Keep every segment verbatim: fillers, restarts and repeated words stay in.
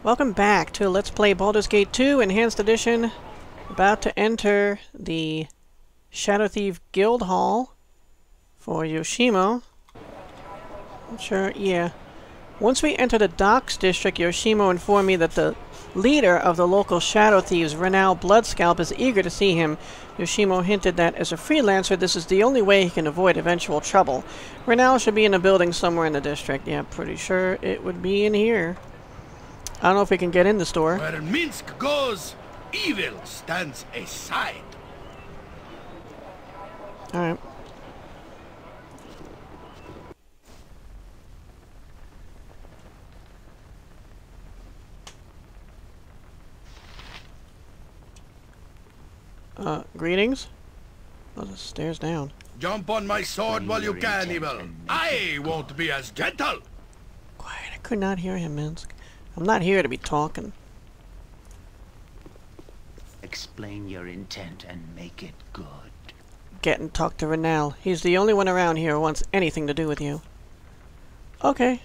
Welcome back to Let's Play Baldur's Gate two Enhanced Edition. About to enter the Shadow Thief Guildhall for Yoshimo. Not sure, yeah. Once we enter the Docks District, Yoshimo informed me that the leader of the local Shadow Thieves, Renal Bloodscalp, is eager to see him. Yoshimo hinted that as a freelancer, this is the only way he can avoid eventual trouble. Renal should be in a building somewhere in the district. Yeah, pretty sure it would be in here. I don't know if we can get in the store. Where Minsk goes, evil stands aside. Alright. Uh, greetings? Oh, the stairs down. Jump on my sword while you can, evil. I won't be as gentle. Quiet, I could not hear him, Minsk. I'm not here to be talking. Explain your intent and make it good. Get and talk to Renal. He's the only one around here who wants anything to do with you. Okay.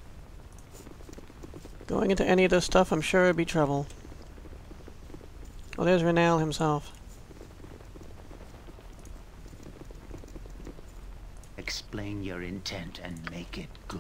Going into any of this stuff, I'm sure it'd be trouble. Oh, there's Renal himself. Explain your intent and make it good.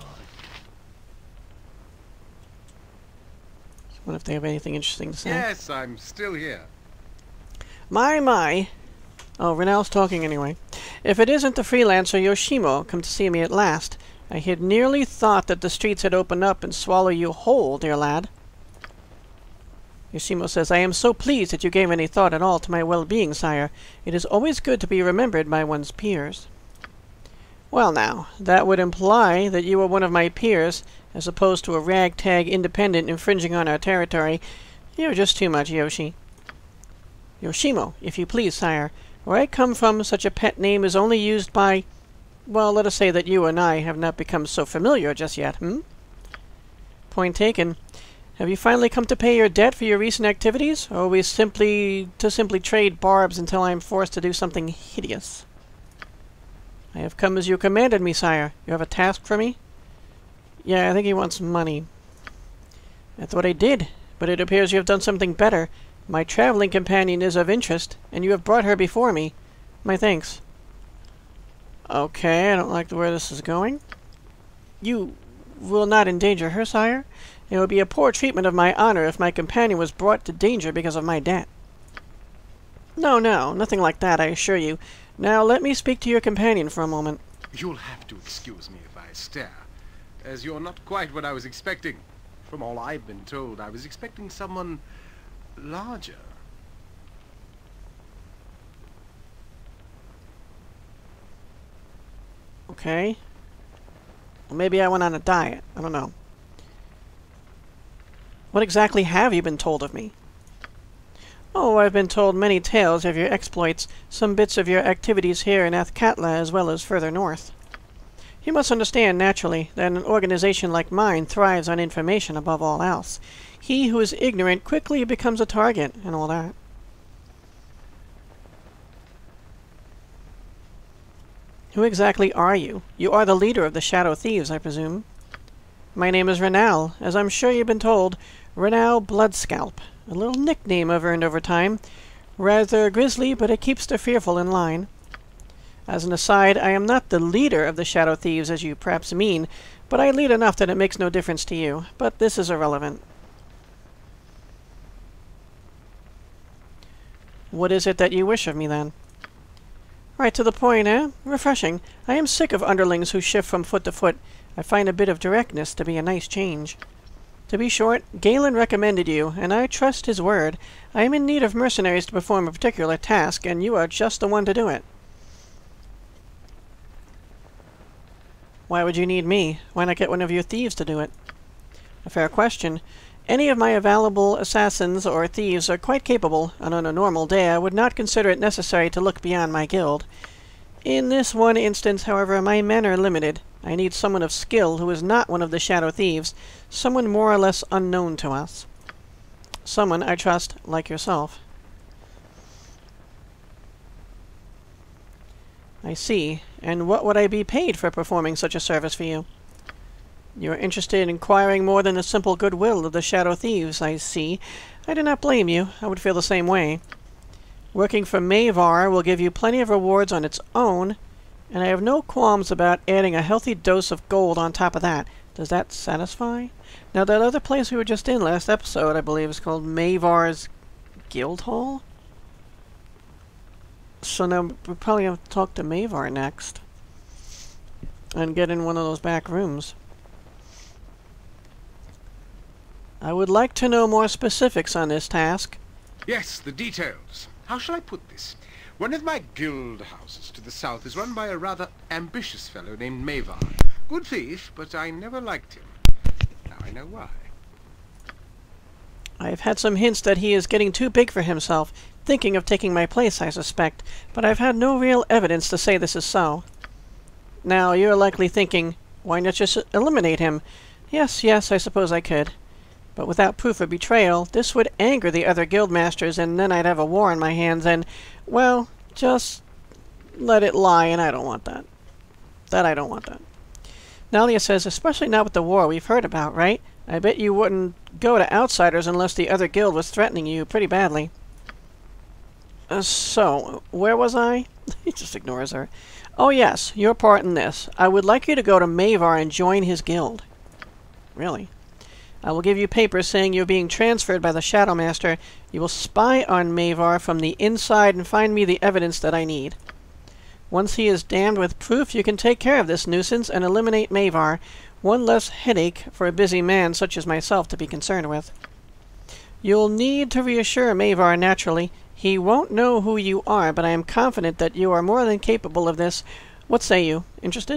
What if they have anything interesting to say? Yes, I'm still here. My, my. Oh, Renal's talking anyway. If it isn't the freelancer Yoshimo come to see me at last, I had nearly thought that the streets had opened up and swallowed you whole, dear lad. Yoshimo says, I am so pleased that you gave any thought at all to my well-being, sire. It is always good to be remembered by one's peers. Well now, that would imply that you were one of my peers, as opposed to a ragtag independent infringing on our territory. You're just too much, Yoshi. Yoshimo, if you please, sire. Where I come from, such a pet name is only used by... Well, let us say that you and I have not become so familiar just yet, hmm? Point taken. Have you finally come to pay your debt for your recent activities, or are we simply to simply trade barbs until I am forced to do something hideous? I have come as you commanded me, sire. You have a task for me? Yeah, I think he wants money. I thought I did, but it appears you have done something better. My traveling companion is of interest, and you have brought her before me. My thanks. Okay, I don't like where this is going. You will not endanger her, sire? It would be a poor treatment of my honor if my companion was brought to danger because of my debt. No, no, nothing like that, I assure you. Now let me speak to your companion for a moment. You'll have to excuse me if I stare, as you're not quite what I was expecting. From all I've been told, I was expecting someone larger. Okay. Well, maybe I went on a diet. I don't know. What exactly have you been told of me? Oh, I've been told many tales of your exploits, some bits of your activities here in Athkatla as well as further north. You must understand, naturally, that an organization like mine thrives on information above all else. He who is ignorant quickly becomes a target, and all that. Who exactly are you? You are the leader of the Shadow Thieves, I presume. My name is Renal, as I'm sure you've been told. Renal Bloodscalp. A little nickname I've earned over time. Rather grisly, but it keeps the fearful in line. As an aside, I am not the leader of the Shadow Thieves, as you perhaps mean, but I lead enough that it makes no difference to you. But this is irrelevant. What is it that you wish of me, then? Right to the point, eh? Refreshing. I am sick of underlings who shift from foot to foot. I find a bit of directness to be a nice change. To be short, Galen recommended you, and I trust his word. I am in need of mercenaries to perform a particular task, and you are just the one to do it. Why would you need me? Why not get one of your thieves to do it? A fair question. Any of my available assassins or thieves are quite capable, and on a normal day I would not consider it necessary to look beyond my guild. In this one instance, however, my men are limited. I need someone of skill who is not one of the Shadow Thieves, someone more or less unknown to us. Someone, I trust, like yourself. I see. And what would I be paid for performing such a service for you? You are interested in acquiring more than the simple goodwill of the Shadow Thieves, I see. I do not blame you. I would feel the same way. Working for Mae'Var will give you plenty of rewards on its own, and I have no qualms about adding a healthy dose of gold on top of that. Does that satisfy? Now, that other place we were just in last episode, I believe, is called Mae'Var's Guildhall? So now we probably have to talk to Mae'Var next. And get in one of those back rooms. I would like to know more specifics on this task. Yes, the details. How shall I put this? One of my guild houses to the south is run by a rather ambitious fellow named Mae'Var. Good thief, but I never liked him. Now I know why. I've had some hints that he is getting too big for himself, thinking of taking my place, I suspect, but I've had no real evidence to say this is so. Now, you're likely thinking, why not just eliminate him? Yes, yes, I suppose I could. But without proof of betrayal, this would anger the other guildmasters, and then I'd have a war on my hands, and, well, just let it lie, and I don't want that. That I don't want that. Nalia says, especially not with the war we've heard about, right? I bet you wouldn't go to outsiders unless the other guild was threatening you pretty badly. Uh, so, where was I? He just ignores her. Oh yes, your part in this. I would like you to go to Mae'Var and join his guild. Really? I will give you papers saying you're being transferred by the Shadow Master. You will spy on Mae'Var from the inside and find me the evidence that I need. Once he is damned with proof, you can take care of this nuisance and eliminate Mae'Var. One less headache for a busy man such as myself to be concerned with. You'll need to reassure Mae'Var naturally. He won't know who you are, but I am confident that you are more than capable of this. What say you? Interested?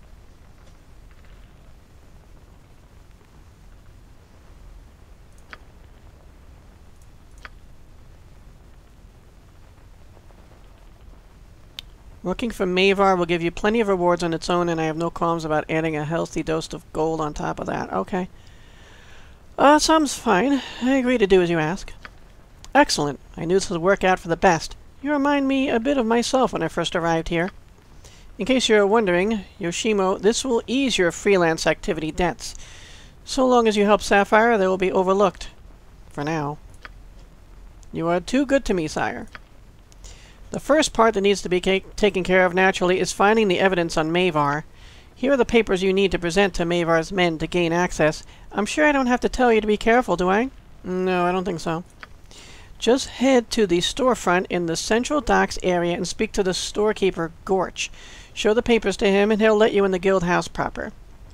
Working for Mae'Var will give you plenty of rewards on its own, and I have no qualms about adding a healthy dose of gold on top of that. Okay. Uh, sounds fine. I agree to do as you ask. Excellent. I knew this would work out for the best. You remind me a bit of myself when I first arrived here. In case you're wondering, Yoshimo, this will ease your freelance activity debts. So long as you help Sapphire, they will be overlooked. For now. You are too good to me, sire. The first part that needs to be taken care of naturally is finding the evidence on Mae'Var. Here are the papers you need to present to Mae'Var's men to gain access. I'm sure I don't have to tell you to be careful, do I? No, I don't think so. Just head to the storefront in the Central Docks area and speak to the storekeeper, Gorch. Show the papers to him and he'll let you in the guild house proper.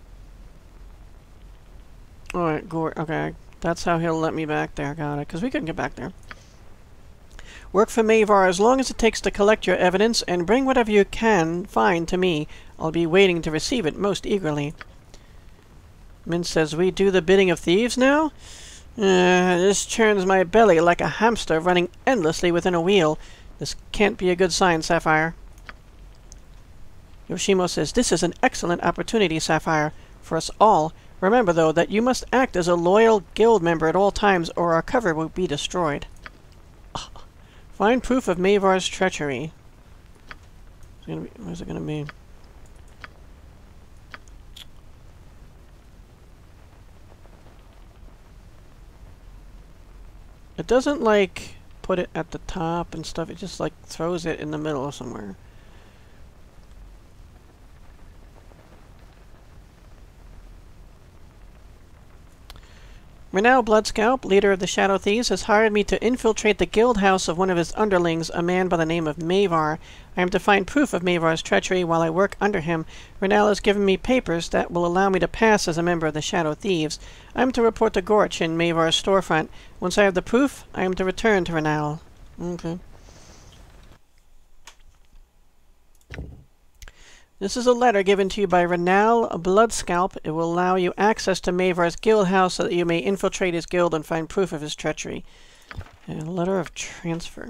Alright, Gorch. Okay, that's how he'll let me back there. Got it. Because we couldn't get back there. Work for Mae'Var as long as it takes to collect your evidence, and bring whatever you can find to me. I'll be waiting to receive it most eagerly. Min says, we do the bidding of thieves now? Uh, this churns my belly like a hamster running endlessly within a wheel. This can't be a good sign, Sapphire. Yoshimo says, this is an excellent opportunity, Sapphire, for us all. Remember, though, that you must act as a loyal guild member at all times, or our cover will be destroyed. Find proof of Mae'Var's treachery. It's gonna be, where's it gonna be? It doesn't, like, put it at the top and stuff. It just, like, throws it in the middle somewhere. Renal Bloodscalp, leader of the Shadow Thieves, has hired me to infiltrate the guild house of one of his underlings, a man by the name of Mae'Var. I am to find proof of Mae'Var's treachery while I work under him. Renal has given me papers that will allow me to pass as a member of the Shadow Thieves. I am to report to Gorch in Mae'Var's storefront. Once I have the proof, I am to return to Renal. Okay. This is a letter given to you by Renal Bloodscalp. It will allow you access to Mae'Var's guild house so that you may infiltrate his guild and find proof of his treachery. A letter of transfer.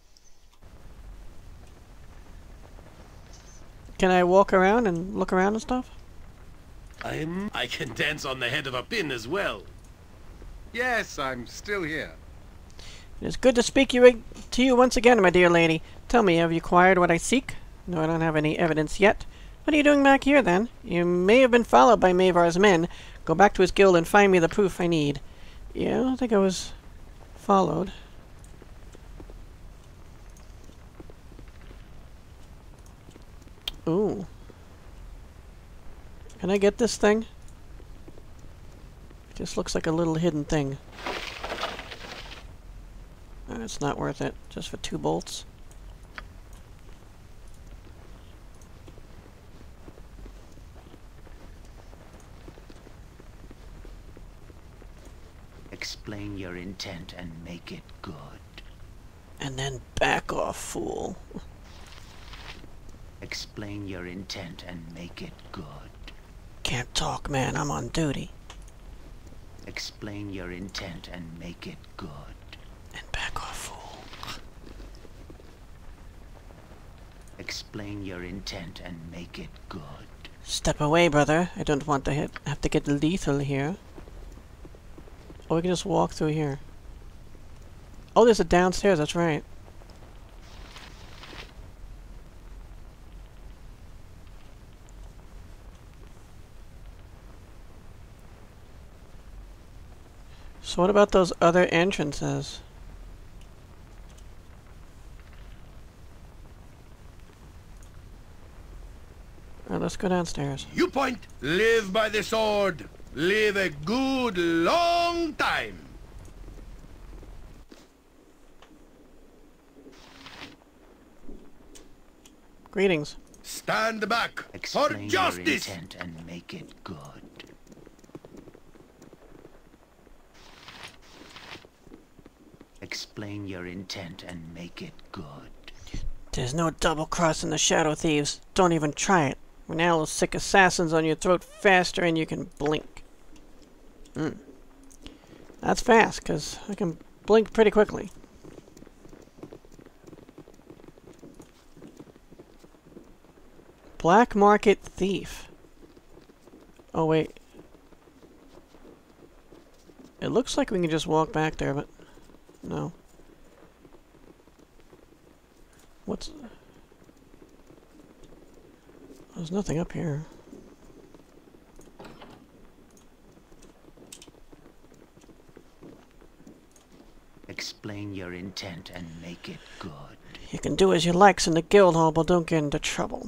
Can I walk around and look around and stuff? I'm... I can dance on the head of a pin as well. Yes, I'm still here. It is good to speak you to you once again, my dear lady. Tell me, have you acquired what I seek? No, I don't have any evidence yet. What are you doing back here, then? You may have been followed by Mae'Var's men. Go back to his guild and find me the proof I need. Yeah, I don't think I was followed. Ooh. Can I get this thing? It just looks like a little hidden thing. Uh, it's not worth it, just for two bolts. Explain your intent and make it good. And then back off, fool. Explain your intent and make it good. Can't talk, man. I'm on duty. Explain your intent and make it good. And back off, fool. Explain your intent and make it good. Step away, brother. I don't want to hit, have to get lethal here. Oh, we can just walk through here. Oh, there's a downstairs, that's right. So what about those other entrances? Alright, let's go downstairs. You point, live by the sword. Live a good long time. Greetings. Stand back Explain for your justice. intent and make it good. Explain your intent and make it good. There's no double-crossing the Shadow Thieves. Don't even try it. Renal will sick assassins on your throat faster than you can blink. Hmm. That's fast, because I can blink pretty quickly. Black Market Thief. Oh, wait. It looks like we can just walk back there, but no. What's... There's nothing up here. Explain your intent and make it good. You can do as you likes in the Guildhall, but don't get into trouble.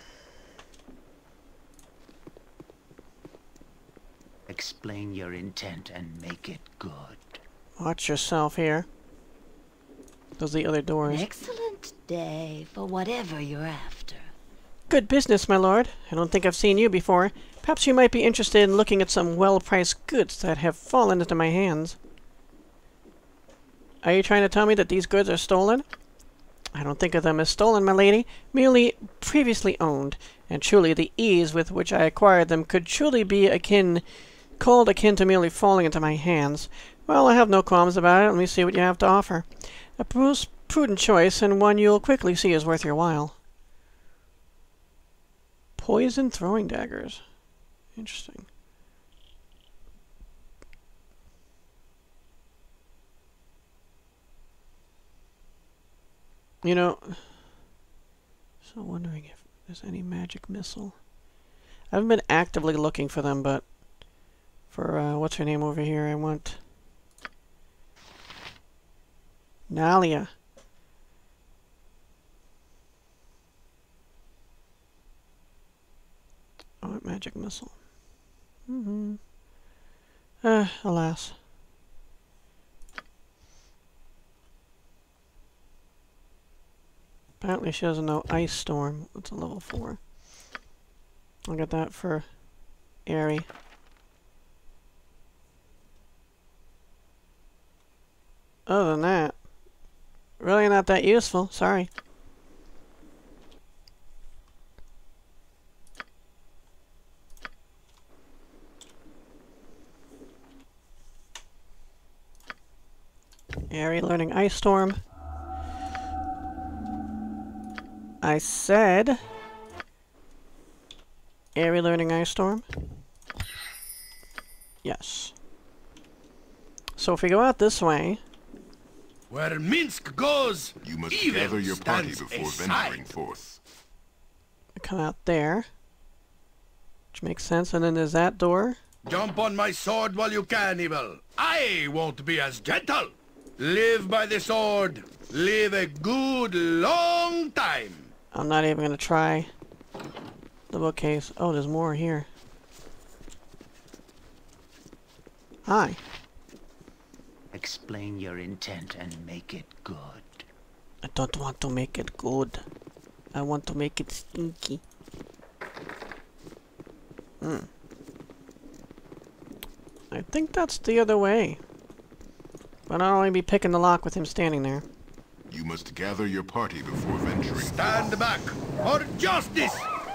Explain your intent and make it good. Watch yourself here. Those are the other doors. Excellent day for whatever you're after. Good business, my lord. I don't think I've seen you before. Perhaps you might be interested in looking at some well-priced goods that have fallen into my hands. Are you trying to tell me that these goods are stolen? I don't think of them as stolen, my lady. Merely previously owned. And truly the ease with which I acquired them could truly be akin... called akin to merely falling into my hands. Well, I have no qualms about it. Let me see what you have to offer. A most prudent choice, and one you'll quickly see is worth your while. Poison throwing daggers. Interesting. You know, so wondering if there's any magic missile. I haven't been actively looking for them, but for, uh, what's her name over here, I want... Nalia. Oh, magic missile. Mm-hmm. Uh, alas. Apparently she doesn't know Ice Storm. That's a level four. I'll get that for Airy. Other than that, really not that useful. Sorry. Airy learning Ice Storm. I said Airy learning Ice Storm. Yes. So if we go out this way, where Minsk goes, you must evil gather your party stands before aside. venturing forth. we come out there. Which makes sense. And then there's that door. Jump on my sword while you can, evil. I won't be as gentle. Live by the sword. Live a good long time. I'm not even going to try the bookcase. Oh, there's more here. Hi. Explain your intent and make it good. I don't want to make it good. I want to make it stinky. Hmm. I think that's the other way. But I'll only be picking the lock with him standing there. You must gather your party before venturing. Stand back for justice.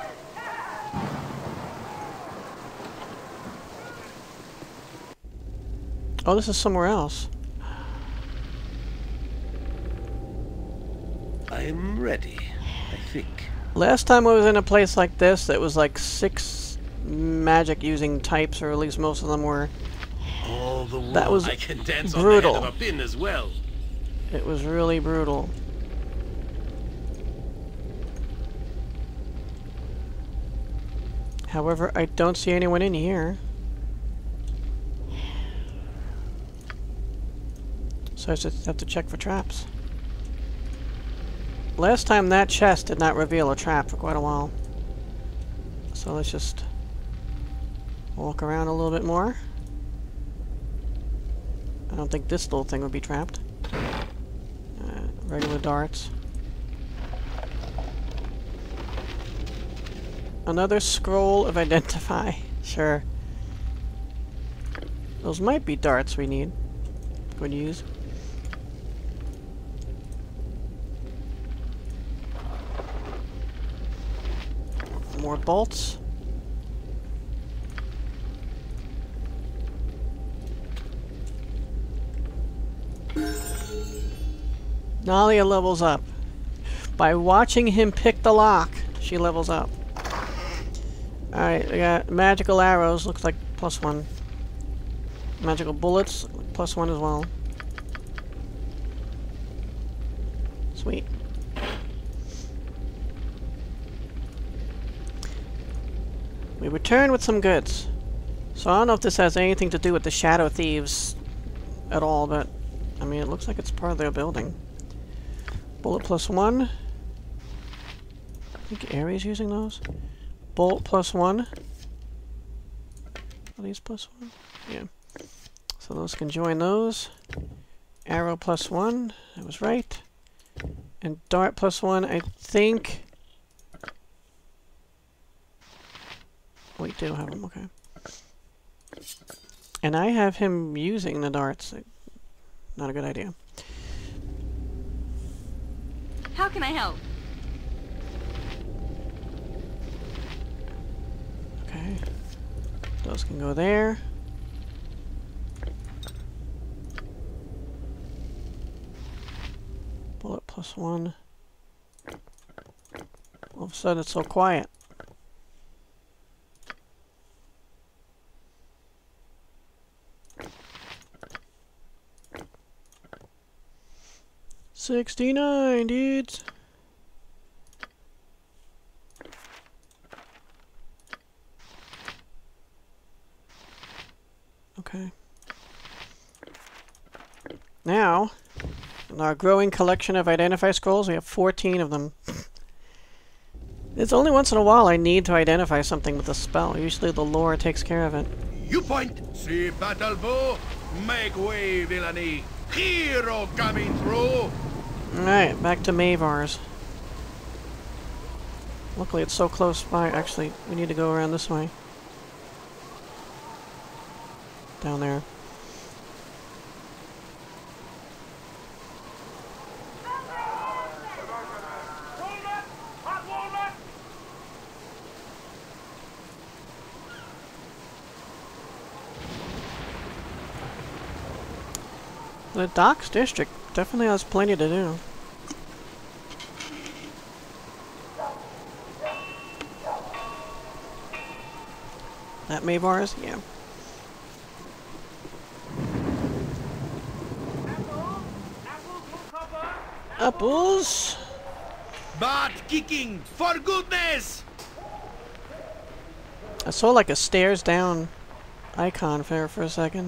Oh, this is somewhere else. I'm ready, I think. Last time I was in a place like this, it was like six magic using types, or at least most of them were. All the That was I can dance brutal. on the head of a pin as well. It was really brutal. However, I don't see anyone in here. So I just have to check for traps. Last time that chest did not reveal a trap for quite a while. So let's just walk around a little bit more. I don't think this little thing would be trapped. Uh, regular darts. Another scroll of identify. Sure. Those might be darts we need. Going to use. More bolts. Nalia levels up. By watching him pick the lock, she levels up. Alright, we got magical arrows, looks like plus one. Magical bullets, plus one as well. Sweet. We return with some goods. So I don't know if this has anything to do with the Shadow Thieves at all, but I mean, it looks like it's part of their building. Bullet plus one. I think Ares using those. Bolt plus one. Are these plus one? Yeah. So those can join those. Arrow plus one. That was right. And dart plus one, I think. We do have him, okay. And I have him using the darts. Not a good idea. How can I help? Okay. Those can go there. Bullet plus one. All of a sudden it's so quiet. Sixty-nine, dudes. Okay. Now, in our growing collection of identify scrolls, we have fourteen of them. It's only once in a while I need to identify something with a spell. Usually the lore takes care of it. You point. See battle bow. Make way, villainy. Hero coming through. Alright, back to Mae'Var's. Luckily it's so close by. Actually, we need to go around this way. Down there. The Docks District definitely has plenty to do. That Mae'Var's? Yeah. Apples! Butt kicking, for goodness! I saw like a stairs down icon for, for a second.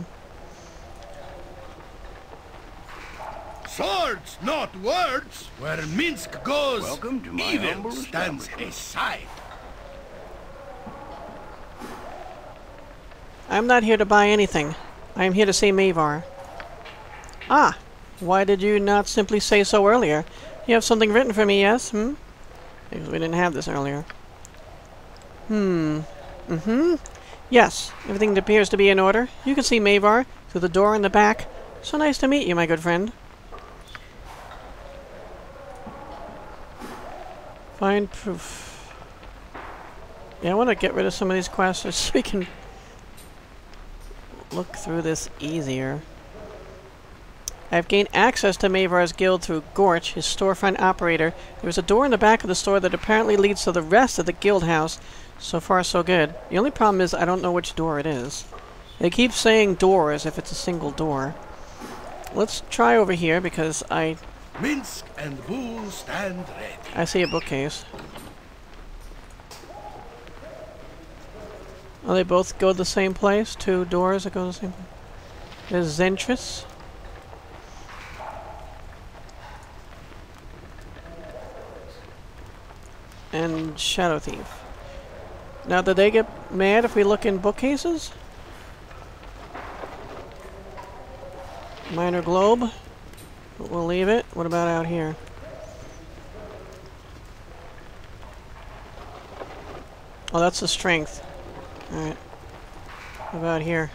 Swords, not words! Where Minsk goes, Welcome to my evil humble stands establishment. aside. I'm not here to buy anything. I am here to see Mae'Var. Ah! Why did you not simply say so earlier? You have something written for me, yes? Hmm? Because we didn't have this earlier. Hmm. Mm-hmm. Yes. Everything appears to be in order. You can see Mae'Var through the door in the back. So nice to meet you, my good friend. Find proof. Yeah, I want to get rid of some of these quests so we can look through this easier. I've gained access to Mae'Var's guild through Gorch, his storefront operator. There's a door in the back of the store that apparently leads to the rest of the guild house. So far, so good. The only problem is I don't know which door it is. They keep saying door as if it's a single door. Let's try over here because I... Minsk and Bull stand ready. I see a bookcase. Oh, they both go to the same place? Two doors that go to the same place? There's Zentris. And Shadow Thief. Now, do they get mad if we look in bookcases? Minor globe. But we'll leave it. What about out here? Oh, that's the strength. Alright. What about here?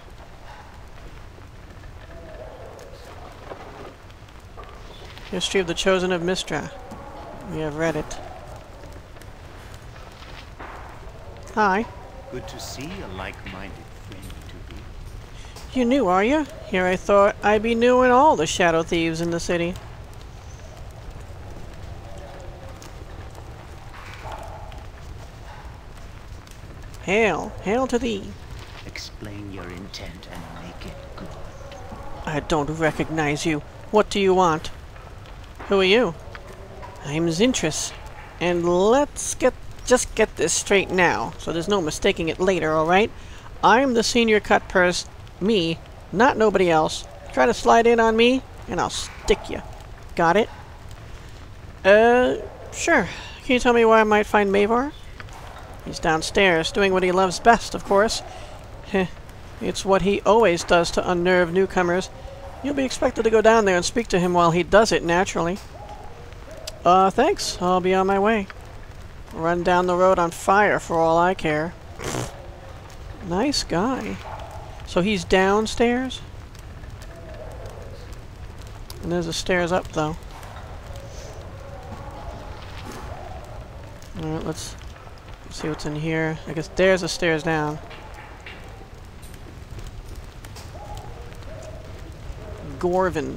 History of the Chosen of Mistra. We have read it. Hi. Good to see a like-minded friend to be. You new, are you? Here I thought I'd be new in all the shadow thieves in the city. Hail, hail to thee. Explain your intent and make it good. I don't recognize you. What do you want? Who are you? I'm Zentris. And let's get just get this straight now, so there's no mistaking it later, alright? I'm the senior cut purse. Me, not nobody else. Try to slide in on me, and I'll stick you. Got it? Uh, sure. Can you tell me where I might find Mae'Var? He's downstairs, doing what he loves best, of course. Heh. It's what he always does to unnerve newcomers. You'll be expected to go down there and speak to him while he does it, naturally. Uh, thanks. I'll be on my way. Run down the road on fire for all I care. Nice guy. So he's downstairs? And there's a stairs up, though. Alright, let's see what's in here. I guess there's the stairs down. Gorvin.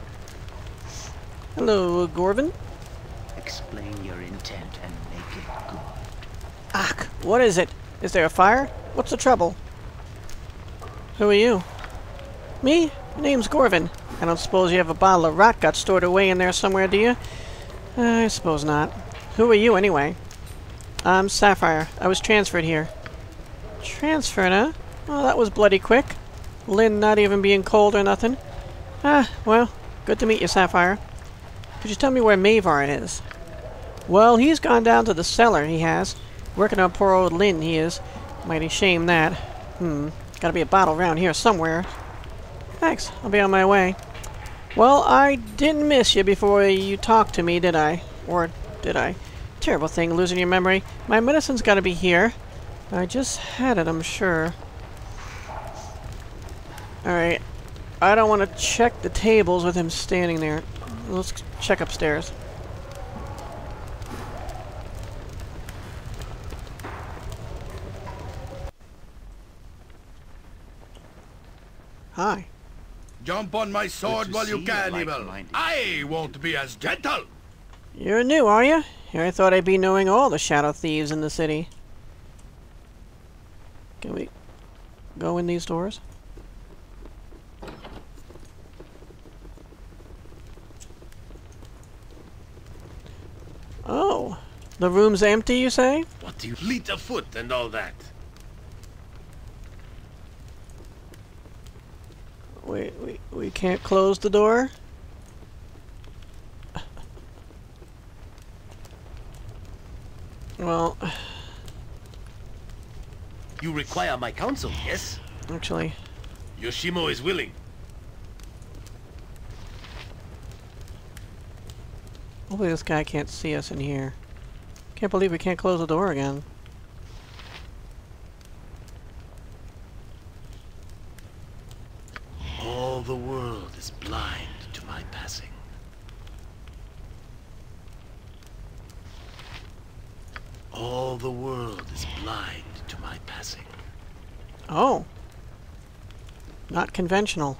Hello, Gorvin. Explain your intent and make it good. Ach, what is it? Is there a fire? What's the trouble? Who are you? Me? My name's Gorvin. I don't suppose you have a bottle of rot gut stored away in there somewhere, do you? Uh, I suppose not. Who are you, anyway? I'm Sapphire. I was transferred here. Transferred, huh? Well, that was bloody quick. Lynn not even being cold or nothing. Ah, well, good to meet you, Sapphire. Could you tell me where Mae'Var is? Well, he's gone down to the cellar, he has. Working on poor old Lynn, he is. Mighty shame that. Hmm, gotta be a bottle around here somewhere. Thanks, I'll be on my way. Well, I didn't miss you before you talked to me, did I? Or did I? Terrible thing, losing your memory. My medicine's gotta be here. I just had it, I'm sure. Alright. I don't want to check the tables with him standing there. Let's check upstairs. Hi. Jump on my sword while you see can, a evil. like-minded I won't be as gentle. You're new, are you? Here I thought I'd be knowing all the shadow thieves in the city. Can we go in these doors? Oh, the room's empty, you say? What do you fleet of foot and all that? we, we, we can't close the door? Well... You require my counsel, yes? Actually... Yoshimo is willing. Hopefully this guy can't see us in here. Can't believe we can't close the door again. All the world is blind to my passing. All the world is blind to my passing. Oh. Not conventional.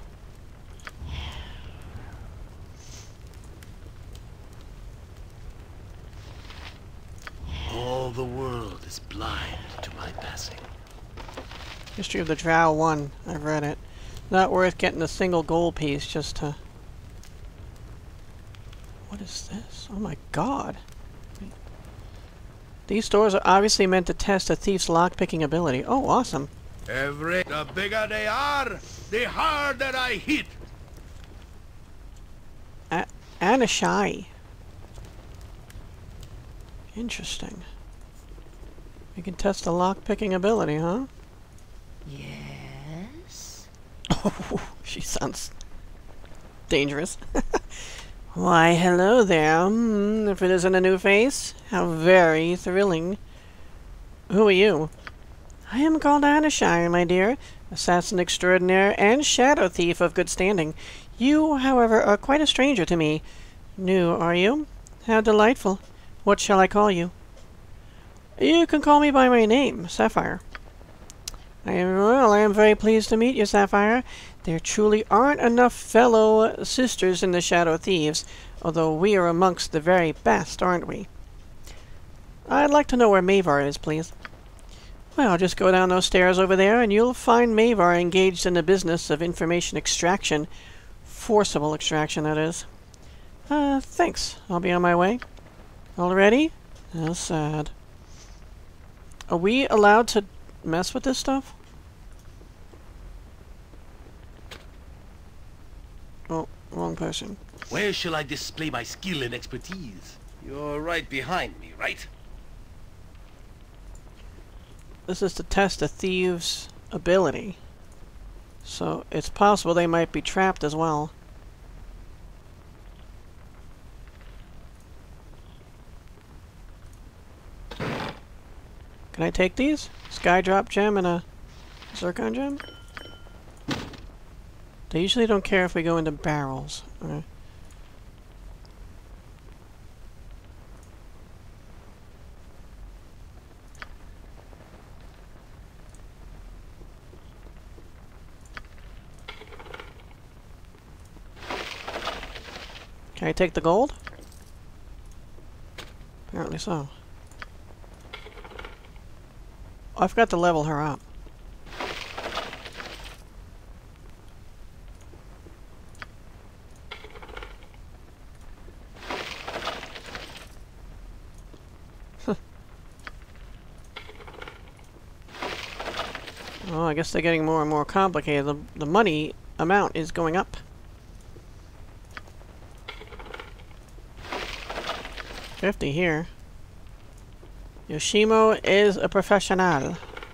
All the world is blind to my passing. History of the Drow one. I've read it. Not worth getting a single gold piece just to... What is this? Oh my god. These stores are obviously meant to test a thief's lockpicking ability. Oh, awesome. Every... The bigger they are, the harder I hit. A Anishai. Interesting. You can test the lockpicking ability, huh? Yes? Oh, she sounds dangerous. Why, hello there. Mm, if it isn't a new face, how very thrilling. Who are you? I am called Anishai, my dear, assassin extraordinaire and shadow thief of good standing. You, however, are quite a stranger to me. New, are you? How delightful. What shall I call you? You can call me by my name, Sapphire. I am, well, I am very pleased to meet you, Sapphire. There truly aren't enough fellow sisters in the Shadow Thieves, although we are amongst the very best, aren't we? I'd like to know where Mae'Var is, please. Well, just go down those stairs over there, and you'll find Mae'Var engaged in the business of information extraction. Forcible extraction, that is. Uh, thanks. I'll be on my way. Already? How sad. Are we allowed to mess with this stuff? Oh, wrong person. Where shall I display my skill and expertise? You're right behind me, right? This is to test a thieves' ability. So it's possible they might be trapped as well. Can I take these? Skydrop gem and a zircon gem? They usually don't care if we go into barrels. Okay. Can I take the gold? Apparently so. Oh, I forgot to level her up. Oh, I guess they're getting more and more complicated. The, the money amount is going up. fifty here. Yoshimo is a professional.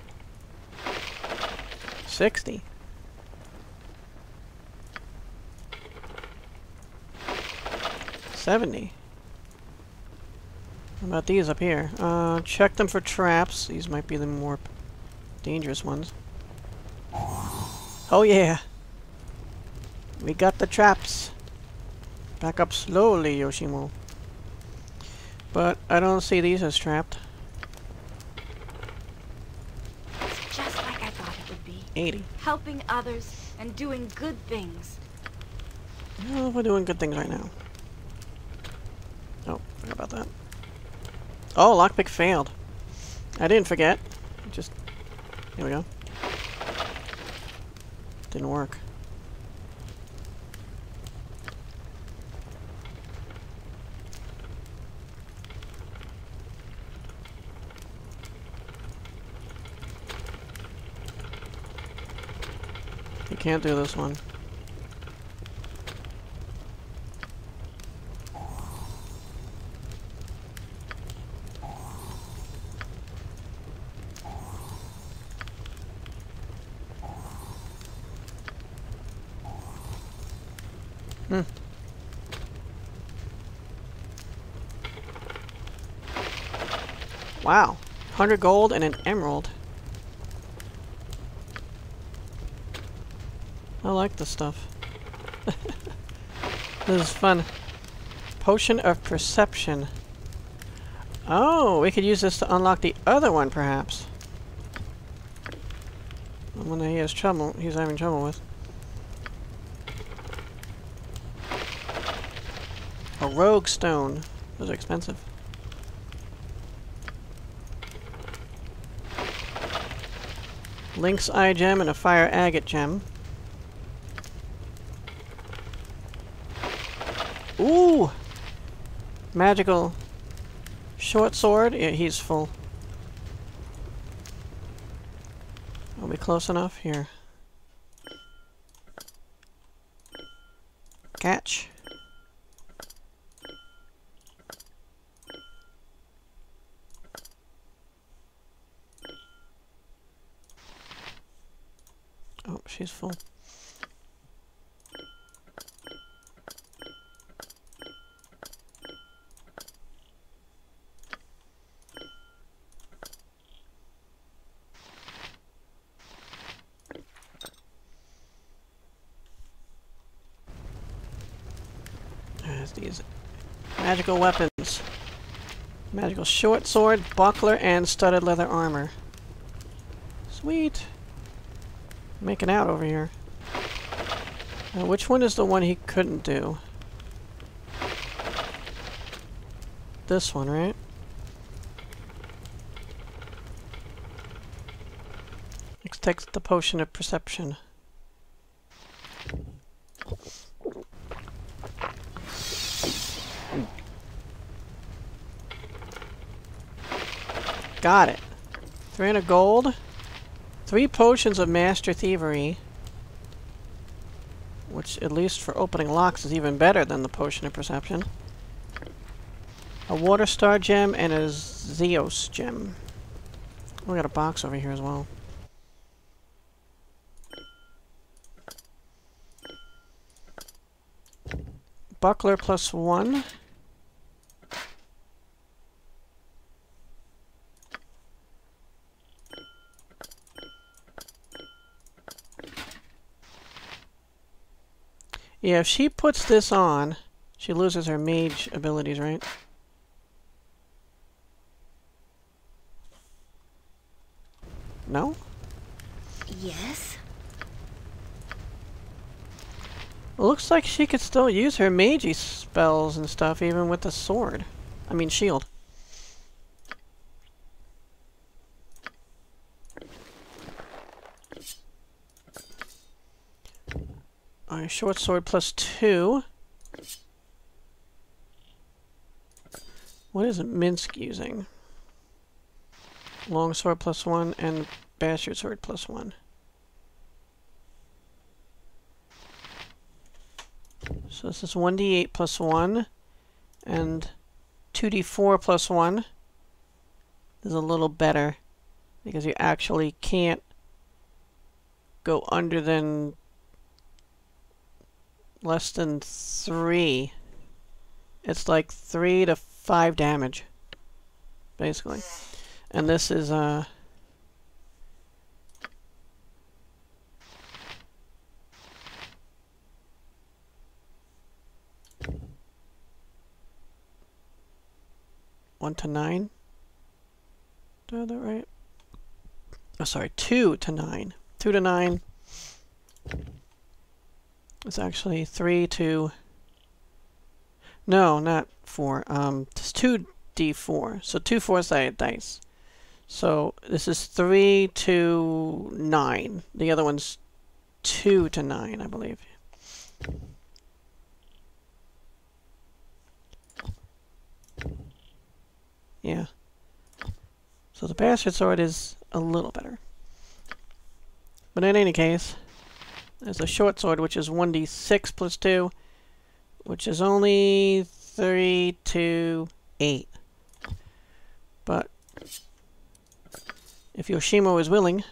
sixty. seventy. What about these up here? Uh, check them for traps. These might be the more dangerous ones. Oh yeah! We got the traps. Back up slowly, Yoshimo. But I don't see these as trapped. It's just like I thought it would be. eighty. Helping others and doing good things. Well, we're doing good things right now. Oh, forgot about that. Oh, lockpick failed. I didn't forget. Just... Here we go. Didn't work. You can't do this one. Hmm. Wow. one hundred gold and an emerald. I like this stuff. This is fun. Potion of Perception. Oh, we could use this to unlock the other one, perhaps. The one that he has trouble, he's having trouble with. A Rogue Stone. Those are expensive. Lynx Eye Gem and a Fire Agate Gem. Ooh! Magical short sword. Yeah, he's full. Are we close enough? Here. Catch. Oh, she's full. There's these magical weapons. Magical short sword, buckler, and studded leather armor. Sweet. Making out over here. Now, which one is the one he couldn't do? This one, right? Let's take the potion of perception. Got it. three hundred gold. Three potions of Master Thievery. Which, at least for opening locks, is even better than the potion of perception. A Water Star Gem and a Zeos Gem. We got a box over here as well. Buckler plus one. Yeah, if she puts this on, she loses her mage abilities, right? No? Yes? It looks like she could still use her magey spells and stuff, even with the sword. I mean, shield. Alright, short sword plus two. What is Minsk using? Long sword plus one and bastard sword plus one. So this is one d eight plus one and two d four plus one. This is a little better because you actually can't go under than less than three. It's like three to five damage, basically. And this is uh one to nine. Do I have that right? Oh, sorry, two to nine. Two to nine. It's actually three to... No, not four. Um, it's two d four. So two four-sided dice. So this is three to nine. The other one's two to nine, I believe. Yeah. So the bastard sword is a little better. But in any case... There's a short sword, which is one d six plus two, which is only three to eight. But if Yoshimo is willing,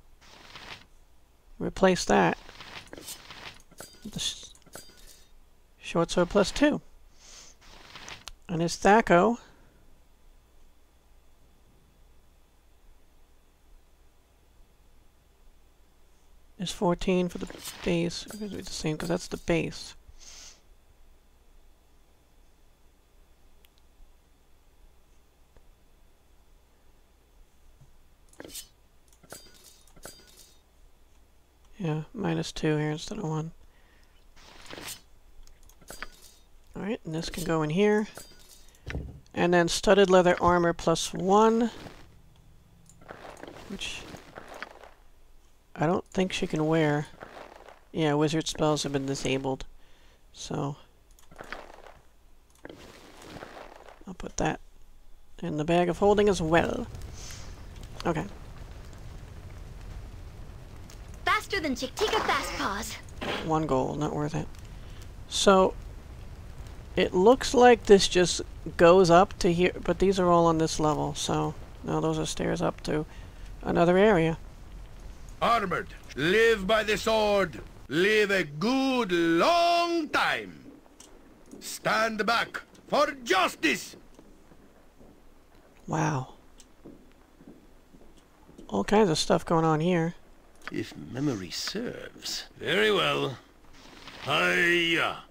replace that. Short sword plus two. And his Thaco is fourteen for the base. It's going to be the same because that's the base. Yeah, minus two here instead of one. Alright, and this can go in here. And then studded leather armor plus one. Which I don't think she can wear. Yeah, wizard spells have been disabled. So I'll put that in the bag of holding as well. Okay. Faster than Chick-Tika Fast Paws. One gold, not worth it. So it looks like this just goes up to here, but these are all on this level, so now those are stairs up to another area. Armored, live by the sword. Live a good long time. Stand back for justice. Wow. All kinds of stuff going on here. If memory serves. Very well. Hiya!